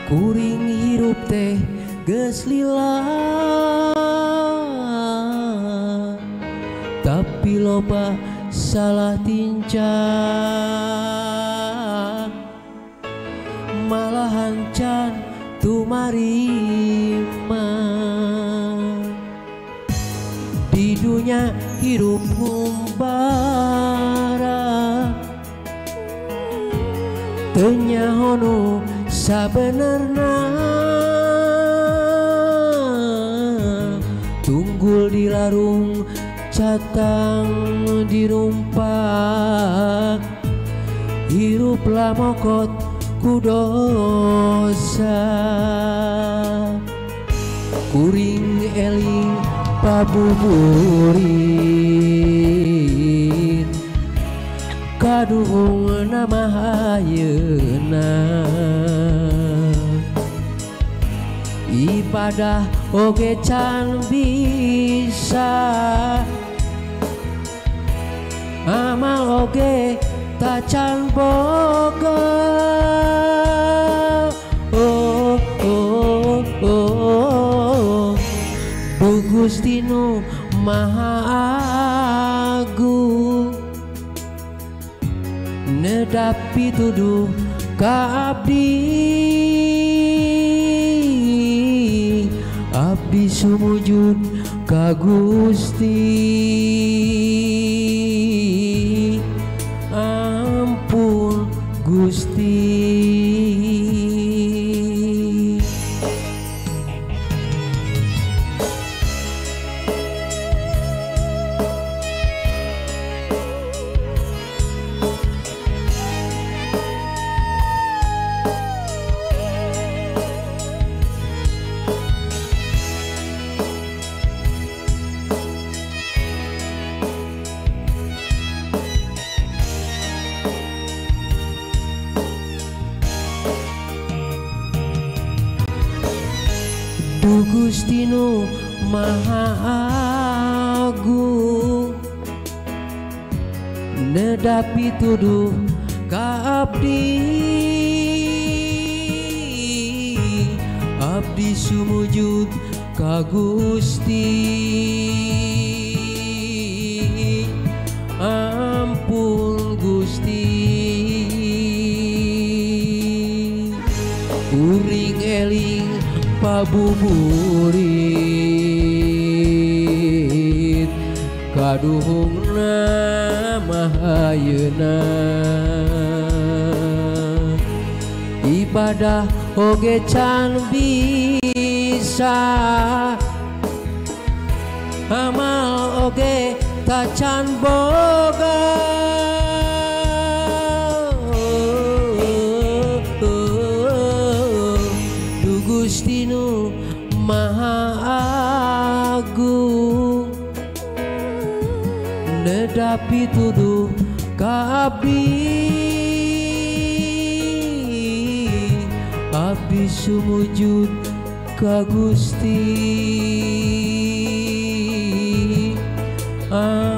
kuring hirup teh geus lila, tapi loba salah tincang, malahan can tumarima. Di dunia hirup ngumbara, teu nyaho sabenerna, tunggul di larung catang dirumpak, hirup lamokot ku dosa. Kuring eling pabuburit kaduhung nama hayeuna, ibadah oge can bisa, amal oge tak can boga. Oh, oh, oh, Bu Gusti nu Maha Agung, nedapi tuduh ka abdi, abdi sumujud ka Gusti. Ampun Gusti. Du Gusti nu Maha Agung, nedapi tuduh ka abdi, abdi sumujud ka Gusti. Ampun Gusti. Kuring eling pabuburit kaduhungna mahayeuna, ibadah oge can bisa, amal oge tak can boga. Gusti nu Maha Agung, nedapi tuduh ka abdi, abdi sumujud ka Gusti.